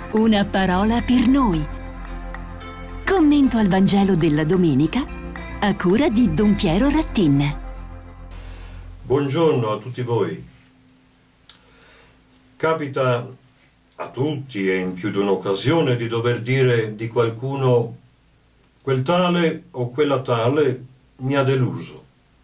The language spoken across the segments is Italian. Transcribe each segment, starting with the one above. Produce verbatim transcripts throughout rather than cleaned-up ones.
Una parola per noi. Commento al Vangelo della domenica a cura di Don Piero Rattin. Buongiorno a tutti voi. Capita a tutti e in più di un'occasione di dover dire di qualcuno: quel tale o quella tale mi ha deluso.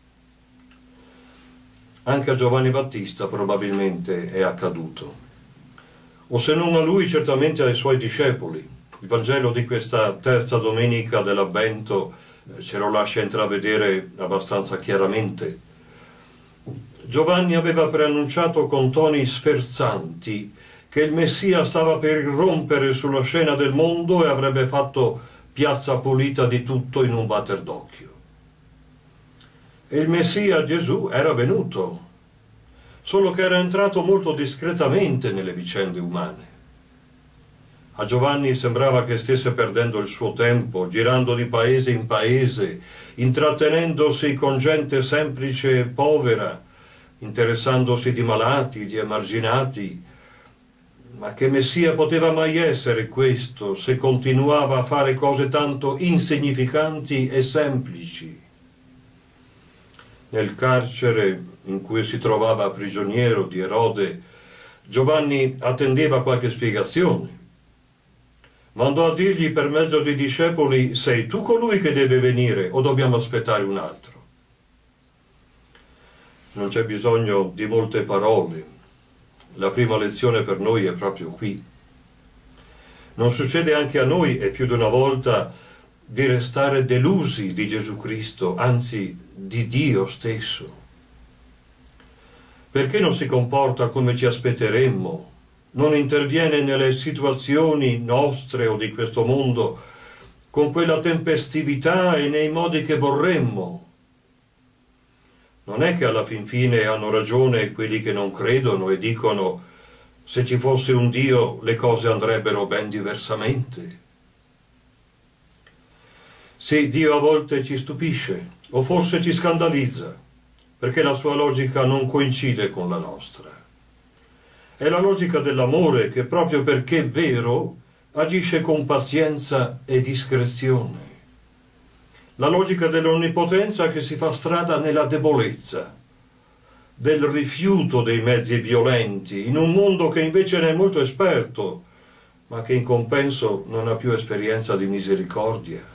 Anche a Giovanni Battista probabilmente è accaduto, o se non a lui certamente ai suoi discepoli. Il Vangelo di questa terza domenica dell'Avvento ce lo lascia intravedere abbastanza chiaramente. Giovanni aveva preannunciato con toni sferzanti che il Messia stava per irrompere sulla scena del mondo e avrebbe fatto piazza pulita di tutto in un batter d'occhio. E il Messia Gesù era venuto, solo che era entrato molto discretamente nelle vicende umane. A Giovanni sembrava che stesse perdendo il suo tempo, girando di paese in paese, intrattenendosi con gente semplice e povera, interessandosi di malati, di emarginati. Ma che Messia poteva mai essere questo se continuava a fare cose tanto insignificanti e semplici? Nel carcere in cui si trovava prigioniero di Erode, Giovanni attendeva qualche spiegazione. Mandò a dirgli per mezzo dei discepoli: sei tu colui che deve venire o dobbiamo aspettare un altro? Non c'è bisogno di molte parole. La prima lezione per noi è proprio qui. Non succede anche a noi, e più di una volta, di restare delusi di Gesù Cristo, anzi di Dio stesso? Perché non si comporta come ci aspetteremmo? Non interviene nelle situazioni nostre o di questo mondo con quella tempestività e nei modi che vorremmo? Non è che alla fin fine hanno ragione quelli che non credono e dicono: se ci fosse un Dio le cose andrebbero ben diversamente? Sì, Dio a volte ci stupisce, o forse ci scandalizza, perché la sua logica non coincide con la nostra. È la logica dell'amore che, proprio perché è vero, agisce con pazienza e discrezione. La logica dell'onnipotenza che si fa strada nella debolezza, del rifiuto dei mezzi violenti, in un mondo che invece ne è molto esperto, ma che in compenso non ha più esperienza di misericordia.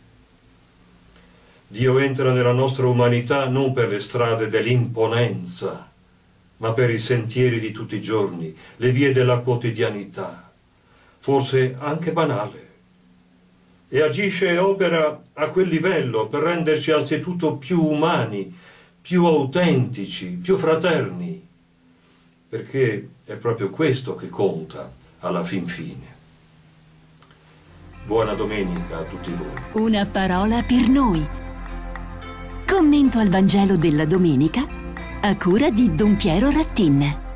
Dio entra nella nostra umanità non per le strade dell'imponenza, ma per i sentieri di tutti i giorni, le vie della quotidianità, forse anche banale. E agisce e opera a quel livello per renderci anzitutto più umani, più autentici, più fraterni, perché è proprio questo che conta alla fin fine. Buona domenica a tutti voi. Una parola per noi. Commento al Vangelo della domenica a cura di Don Piero Rattin.